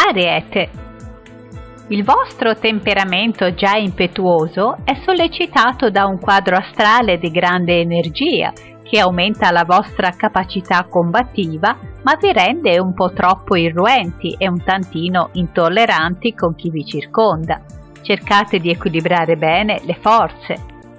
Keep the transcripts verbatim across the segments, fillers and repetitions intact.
Ariete. Il vostro temperamento già impetuoso è sollecitato da un quadro astrale di grande energia che aumenta la vostra capacità combattiva, ma vi rende un po' troppo irruenti e un tantino intolleranti con chi vi circonda. Cercate di equilibrare bene le forze.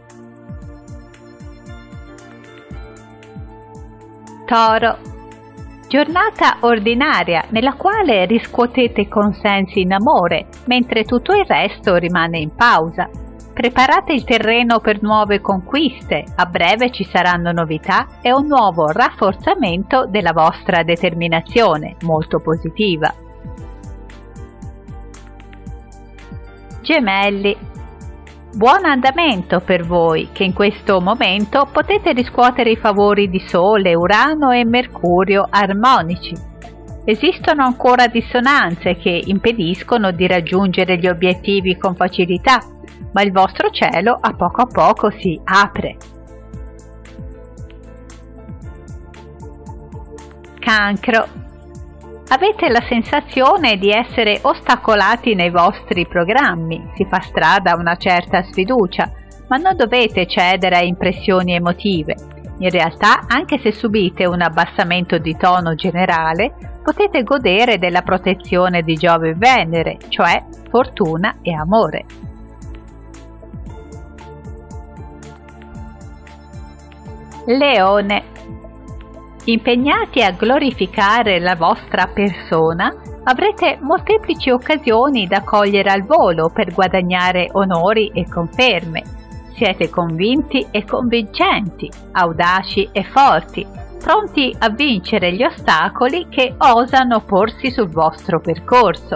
Toro. Giornata ordinaria nella quale riscuotete consensi in amore, mentre tutto il resto rimane in pausa. Preparate il terreno per nuove conquiste, a breve ci saranno novità e un nuovo rafforzamento della vostra determinazione, molto positiva. Gemelli. Buon andamento per voi, che in questo momento potete riscuotere i favori di Sole, Urano e Mercurio armonici. Esistono ancora dissonanze che impediscono di raggiungere gli obiettivi con facilità, ma il vostro cielo a poco a poco si apre. Cancro. Avete la sensazione di essere ostacolati nei vostri programmi, si fa strada una certa sfiducia, ma non dovete cedere a impressioni emotive. In realtà, anche se subite un abbassamento di tono generale, potete godere della protezione di Giove e Venere, cioè fortuna e amore. Leone. Impegnati a glorificare la vostra persona, avrete molteplici occasioni da cogliere al volo per guadagnare onori e conferme. Siete convinti e convincenti, audaci e forti, pronti a vincere gli ostacoli che osano porsi sul vostro percorso.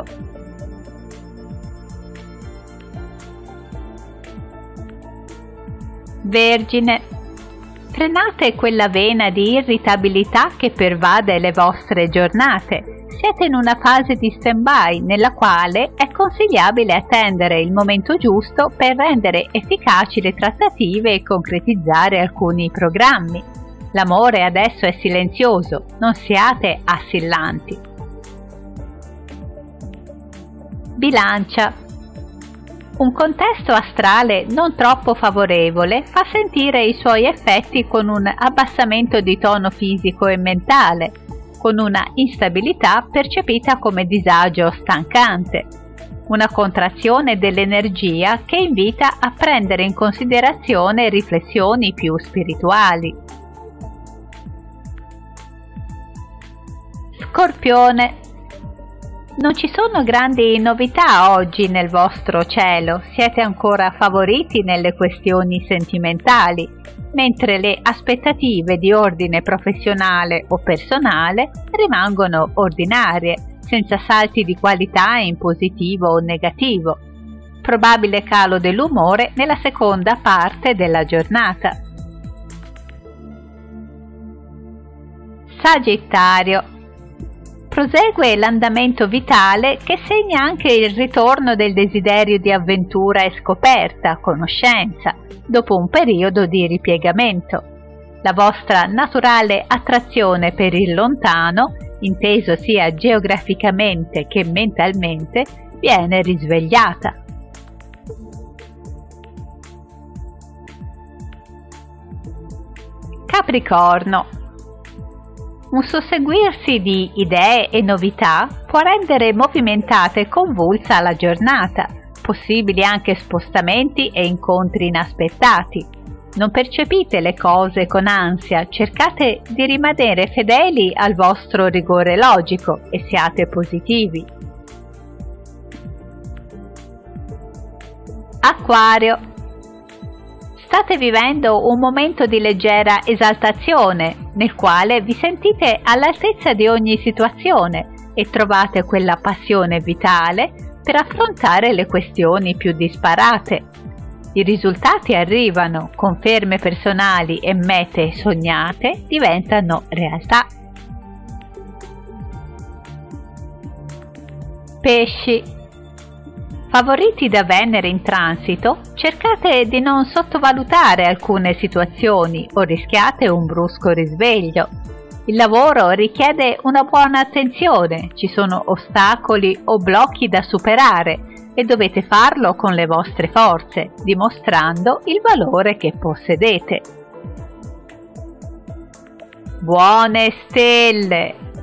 Vergine. Frenate quella vena di irritabilità che pervade le vostre giornate. Siete in una fase di stand-by nella quale è consigliabile attendere il momento giusto per rendere efficaci le trattative e concretizzare alcuni programmi. L'amore adesso è silenzioso, non siate assillanti. Bilancia. Un contesto astrale non troppo favorevole fa sentire i suoi effetti con un abbassamento di tono fisico e mentale, con una instabilità percepita come disagio stancante, una contrazione dell'energia che invita a prendere in considerazione riflessioni più spirituali. Scorpione. Non ci sono grandi novità oggi nel vostro cielo, siete ancora favoriti nelle questioni sentimentali, mentre le aspettative di ordine professionale o personale rimangono ordinarie, senza salti di qualità in positivo o negativo. Probabile calo dell'umore nella seconda parte della giornata. Sagittario. Prosegue l'andamento vitale che segna anche il ritorno del desiderio di avventura e scoperta, conoscenza, dopo un periodo di ripiegamento. La vostra naturale attrazione per il lontano, inteso sia geograficamente che mentalmente, viene risvegliata. Capricorno. Un susseguirsi di idee e novità può rendere movimentata e convulsa la giornata, possibili anche spostamenti e incontri inaspettati. Non percepite le cose con ansia, cercate di rimanere fedeli al vostro rigore logico e siate positivi. Acquario. State vivendo un momento di leggera esaltazione, nel quale vi sentite all'altezza di ogni situazione e trovate quella passione vitale per affrontare le questioni più disparate. I risultati arrivano, conferme personali e mete sognate diventano realtà. Pesci. Favoriti da Venere in transito, cercate di non sottovalutare alcune situazioni o rischiate un brusco risveglio. Il lavoro richiede una buona attenzione, ci sono ostacoli o blocchi da superare e dovete farlo con le vostre forze, dimostrando il valore che possedete. Buone stelle!